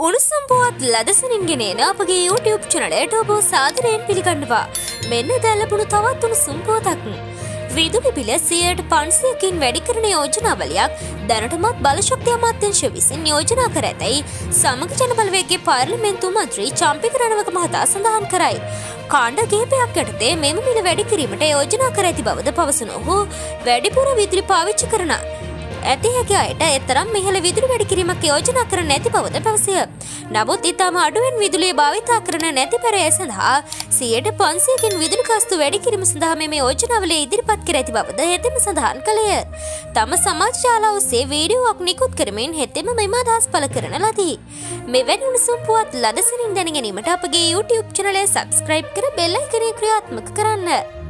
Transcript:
උණුසුම් පුවත් ලදසනින් ගෙනෙන අපගේ YouTube channelයට ඔබ සාදරයෙන් පිළිගන්නවා. මෙන්න දැන් ලැබුණු තවත් උණුසුම් පුවතක්. විදුලි බිල 500කින් වැඩි කරන යෝජනාවලියක් දැනටමත් බලශක්ති අමාත්‍යාංශය විසින් යෝජනා කර ඇතැයි සමග ජන බලවේගයේ පාර්ලිමේන්තු මන්ත්‍රී චම්පික රණවක මහතා සඳහන් කරයි. කාණ්ඩ කිහිපයක් යටතේ මෙම මිල වැඩි කිරීමට යෝජනා කර ඇති බවද පවසන ඔහු වැඩිපුර විදුලි පාවිච්චි කරන ඇති හැකි අයට එතරම් මෙහෙළ විදුලි වැඩි කිරීමක් යෝජනා කර නැති බවද පැවසිය. නමුත් ඉතාම අඩුවෙන් විදුලිය භාවිතා කරන නැති පෙරය සඳහා 500කින් විදුලි කාස්තු වැඩි කිරීම සඳහා මෙම යෝජනාවල ඉදිරිපත් කර ඇති බවද හෙතෙම සඳහන් කළේය. තම සමාජ ජාල ඔස්සේ වීඩියෝවක් නිකුත් කරමින් හෙතෙම මෙම අදහස් පළ කරන ලදී. මෙවැනි උණුසුම් පුවත් ලදසනින් දැන ගැනීමට අපගේ YouTube channel එක subscribe කර බෙල් අයිකනය ක්‍රියාත්මක කරන්න.